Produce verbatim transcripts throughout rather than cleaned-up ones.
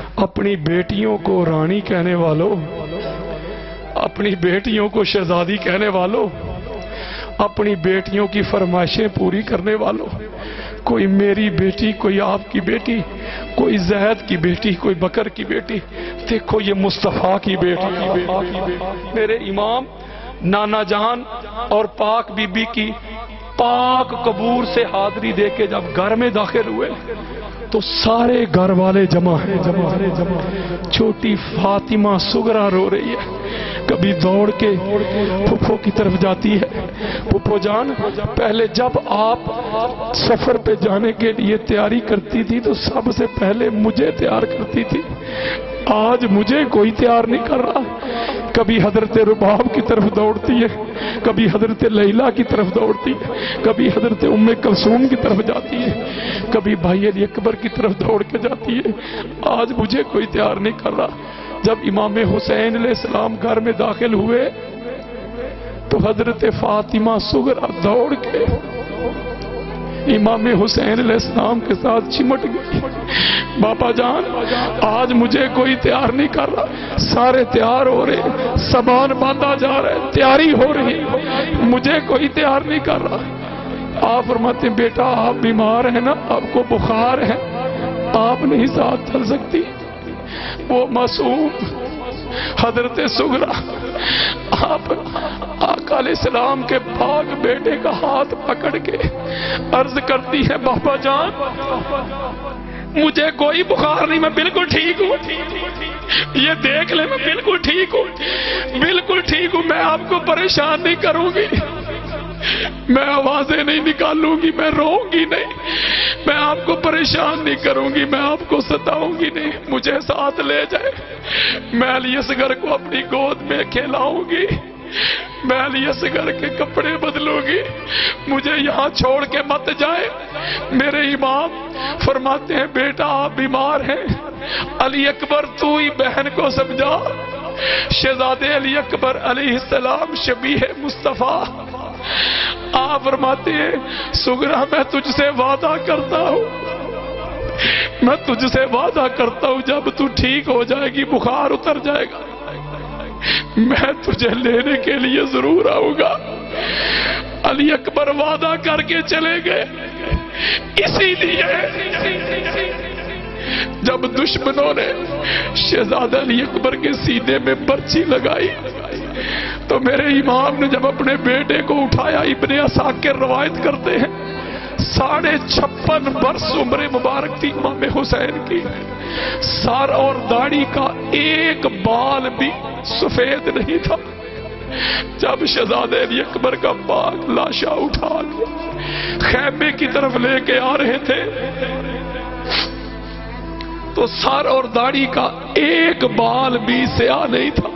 اپنی بیٹیوں کو رانی کہنے والوں، اپنی بیٹیوں کو شہزادی کہنے والوں، اپنی بیٹیوں کی فرمائشیں پوری کرنے والوں، کوئی میری بیٹی، کوئی آپ کی بیٹی، کوئی زید کی بیٹی، کوئی بکر کی بیٹی، دیکھو یہ مصطفیٰ کی بیٹی، میرے امام نانا جان اور پاک بی بی کی پاک قبور سے حاضری دے کے جب گھر میں داخل ہوئے تو سارے گھر والے جمع ہیں، چھوٹی فاطمہ صغرا رو رہی ہے، کبھی دوڑ کے پھپھو کی طرف جاتی ہے، پھپھو جان پہلے جب آپ سفر پہ جانے کے لیے تیاری کرتی تھی تو سب سے پہلے مجھے تیار کرتی تھی، آج مجھے کوئی تیار نہیں کر رہا، کبھی حضرت رباب کی طرف دوڑتی ہے، کبھی حضرت لیلہ کی طرف دوڑتی ہے، کبھی حضرت ام کلثوم کی طرف جاتی ہے، کبھی بھائی علی اکبر کی طرف دوڑ کے جاتی ہے، آج مجھے کوئی تیار نہیں کر رہا۔ جب امام حسین علیہ السلام گھر میں داخل ہوئے تو حضرت فاطمہ صغرا دوڑ کے امام حسین علیہ السلام کے ساتھ چمٹ گئی، بابا جان آج مجھے کوئی تیار نہیں کر رہا، سارے تیار ہو رہے، سامان باندھا جا رہا ہے، تیاری ہو رہی، مجھے کوئی تیار نہیں کر رہا۔ آپ فرماتے ہیں بیٹا آپ بیمار ہیں نا، آپ کو بخار ہے، آپ نہیں ساتھ چل سکتی۔ وہ معصوم حضرت صغرا آپ آقا علیہ السلام کے پاک بیٹے کا ہاتھ پکڑ کے عرض کرتی ہے بابا جان مجھے کوئی بخار نہیں، میں بالکل ٹھیک ہوں، یہ دیکھ لیں میں بالکل ٹھیک ہوں، بالکل ٹھیک ہوں، میں آپ کو پریشان نہیں کروں گی، میں آوازیں نہیں نکالوں گی، میں روؤں گی نہیں، میں آپ کو پریشان نہیں کروں گی، میں آپ کو ستاؤں گی نہیں، مجھے ساتھ لے جائے، میں علی اصغر کو اپنی گود میں کھلاؤں گی، میں علی اصغر کے کپڑے بدلوں گی، مجھے یہاں چھوڑ کے مت جائے۔ میرے امام فرماتے ہیں بیٹا آپ بیمار ہیں، علی اکبر تو ہی بہن کو سمجھا، شہزادے علی اکبر علیہ السلام شبیہ مصطفیٰ۔ آپ فرماتے ہیں صغرا میں تجھ سے وعدہ کرتا ہوں، میں تجھ سے وعدہ کرتا ہوں جب تو ٹھیک ہو جائے گی، بخار اتر جائے گا، میں تجھے لینے کے لیے ضرور آؤں گا۔ علی اکبر وعدہ کر کے چلے گئے، اسی لیے جب دشمنوں نے شہزادہ علی اکبر کے سینے میں برچی لگائی تو میرے امام نے جب اپنے بیٹے کو اٹھایا، ابن عساکر روایت کرتے ہیں ساڑھے چھپن برس عمر مبارک تھی امام حسین کی، سر اور داڑھی کا ایک بال بھی سفید نہیں تھا، جب شہزادے علی اکبر کا پاک لاشا اٹھا کے خیمے کی طرف لے کے آ رہے تھے تو سر اور داڑھی کا ایک بال بھی سیاہ نہیں تھا،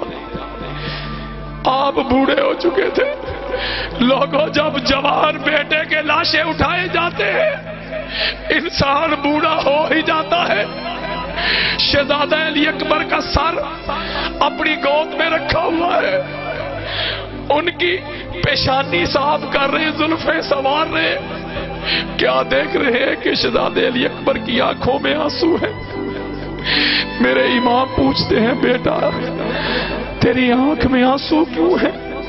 آپ بوڑھے ہو چکے تھے۔ لوگوں جب جوان بیٹے کے لاشیں اٹھائے جاتے ہیں انسان بوڑھا ہو ہی جاتا ہے۔ شہزادہ علی اکبر کا سر اپنی گود میں رکھا ہوا ہے، ان کی پیشانی صاف کر رہے، زلفیں سنوار رہے، کیا دیکھ رہے ہیں کہ شہزادہ علی اکبر کی آنکھوں میں آنسو ہے۔ میرے امام پوچھتے ہیں بیٹا تیری آنکھ میں آنسو کیوں ہے؟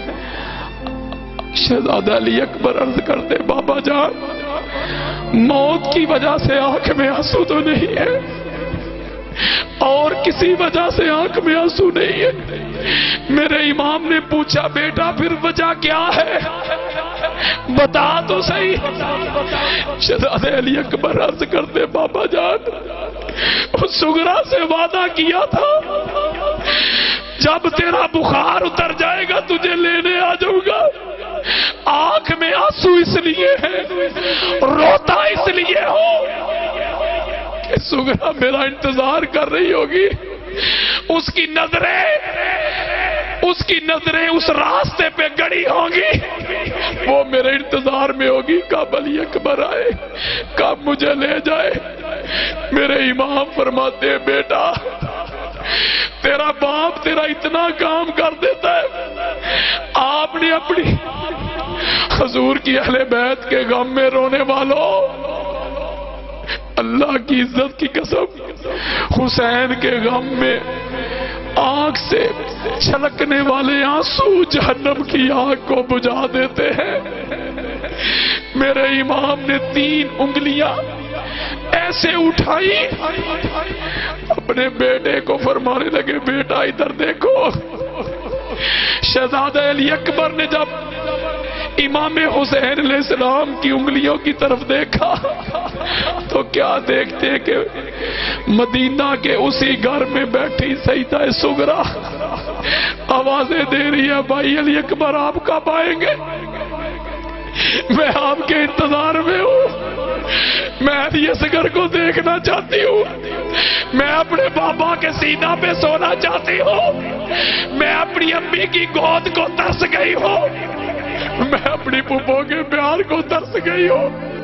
شہزادہ علی اکبر عرض کرتے بابا جان موت کی وجہ سے آنکھ میں آنسو تو نہیں ہے، اور کسی وجہ سے آنکھ میں آنسو نہیں ہے۔ میرے امام نے پوچھا بیٹا پھر وجہ کیا ہے، بتا تو صحیح۔ شہزادہ علی اکبر عرض کرتے بابا جان صغرا سے وعدہ کیا تھا جب تیرا بخار اتر جائے گا تجھے لینے آ جاؤں گا، آنکھ میں آنسو اس لیے ہے، روتا اس لیے ہو کہ صغرا میرا انتظار کر رہی ہوگی، اس کی نظریں اس کی نظریں اس راستے پہ گڑی ہوں گی، وہ میرے انتظار میں ہوگی کب علی اکبر آئے، کب مجھے لے جائے۔ میرے امام فرماتے ہیں بیٹا تیرا باپ تیرا اتنا کام کر دیتا ہے، آپ نے اپنی حضور کی اہل بیت کے غم میں رونے والوں اللہ کی عزت کی قسم حسین کے غم میں آنکھ سے چھلکنے والے آنسو جہنم کی آگ کو بجھا دیتے ہیں۔ میرے امام نے تین انگلیاں ایسے اٹھائی، اپنے بیٹے کو فرمانے لگے بیٹا ادھر دیکھو۔ شہزادہ علی اکبر نے جب امام حسین علیہ السلام کی انگلیوں کی طرف دیکھا تو کیا دیکھتے کہ مدینہ کے اسی گھر میں بیٹھی سیدہ صغرا آوازیں دے رہی ہے بھائی علی اکبر آپ کب آئیں گے؟ میں آپ کے انتظار میں ہوں، میں علی اصغر کو دیکھنا چاہتی ہوں، میں اپنے بابا کے سینہ پہ سونا چاہتی ہوں، میں اپنی امی کی گود کو ترس گئی ہوں، میں اپنی پھپھو کے پیار کو ترس گئی ہوں۔